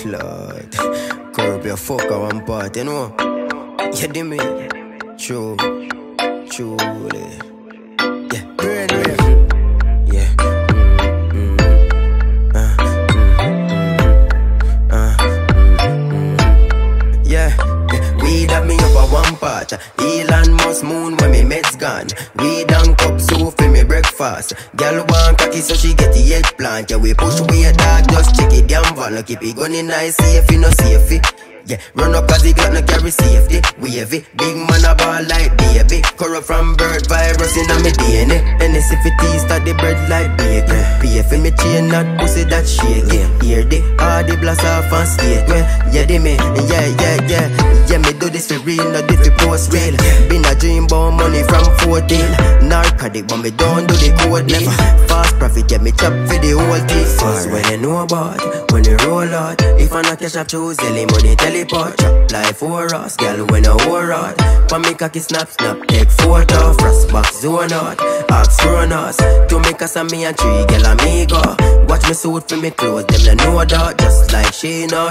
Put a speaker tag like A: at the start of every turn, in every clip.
A: Lord, Kurr be a fucker one part, you know. You dig me? True, truly. Yeah, brain wave. Yeah. Yeah. Weed have me up a one part. Elon Musk moon when me meds gone. Weed and cup soup for me breakfast. Girl want cocky so she get the eggplant. Yeah, we push we a dog, just check it damn van. Keep it gun in nice safety, no safety. Yeah, run up cause he got no carry safety. Wavy, big man a ball like baby. Corrupt from bird virus in a me DNA. And if it start the bread like bacon. Pay for me chain that pussy that shake. Hear the hardy blast off and skate. Yeah, they me, yeah. Yeah, me do this for real, not this for post real. Been a dream about money from 14. Narcotic, but me don't do the code never. Fast profit, yeah, me chop for the whole thing. Cause when you know about, when you roll out. If I not cash up choose, any money teleport. Chop life for us, girl, when I war out. For me cocky snap, take photo. Frost box zone out, ask run us. To make us a me and three, girl, amigo. Watch me suit for me clothes, them they know that. Just like she know.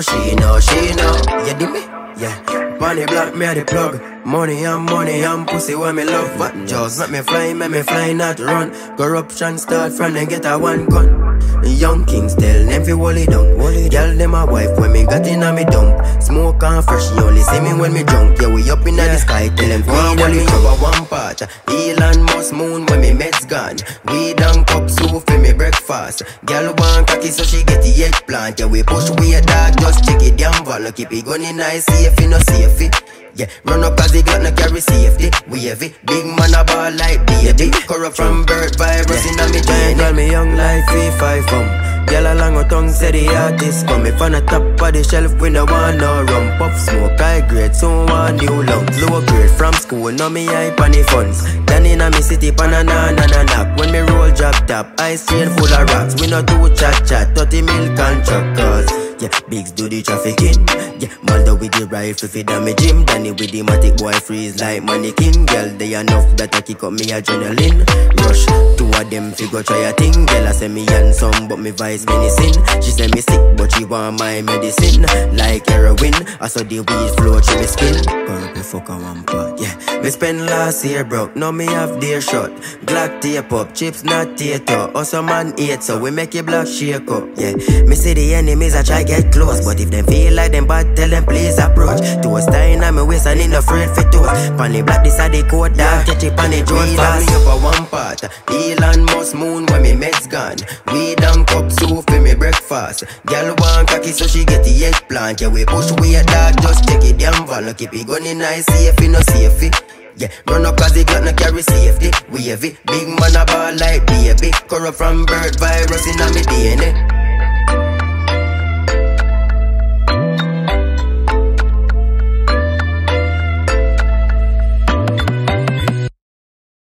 A: You dig me? Yeah, money black, me a the plug. Money and pussy what me love. But just make me fly, not run. Corruption start from them get a one gun. Young kings tell them fi hold it down. Girl them a wife when me got in a me dump. Smoke and fresh, you only see me when me drunk. Yeah, we up in the sky, tell them fi hold it down. One part, Elon Musk moon when me meds gone. Weed and cup soup for me breakfast. Girl want cocky so she get the eggplant. Yeah, we push we a dog, just check it damn van. Keep it gun in nice safety, no safety. Yeah, run up cause he got no carry safety. Wavy, big man a ball like baby. Corrupt from bird virus in a me DNA. Call me young like V5 Girl along her tongue say the artist come. If on the top of the shelf we no want no rum. Puff smoke high grade, so want new lungs. Low grade from school, now me hype on the funds. Then in a me city pan a knock. When me roll drop top, ice chain full of rocks. We no do chat, 30 mil contract cause yeah, bigs do the trafficking. Yeah, Maldo with the rifle fi damage him. Danny with the matic boy freeze like mannequin. Girl, they enough that I kick up me adrenaline. Rush, two of them fi go try a thing. Girl, I say me handsome, but me vice menacing. She say me sick, but she want my medicine. Like heroin, I saw the weed flow through me skin. Kurr up fuck a one part, yeah. Me spend last year broke, now me have dear shot. Glock tape up, chips not tater. Also man eat, so we make it black shake up, yeah. Me see the enemies, I try get close, but if them feel like them bad, tell them please approach. To a stein on me waist and ain't afraid for toes. Panny black, this a the code dog. Catch it panny Jones fast. Me up a one part. Elon Musk moon when me meds gone. Weed and cup soup for me breakfast. Girl want cocky so she get the eggplant. Yeah, we push we a dog, just check it damn van. Keep it gun in nice safety, no safety. Yeah, run up cause they got no carry safety. Wavy, big man a ball like baby. Corrupt from bird virus in a me DNA.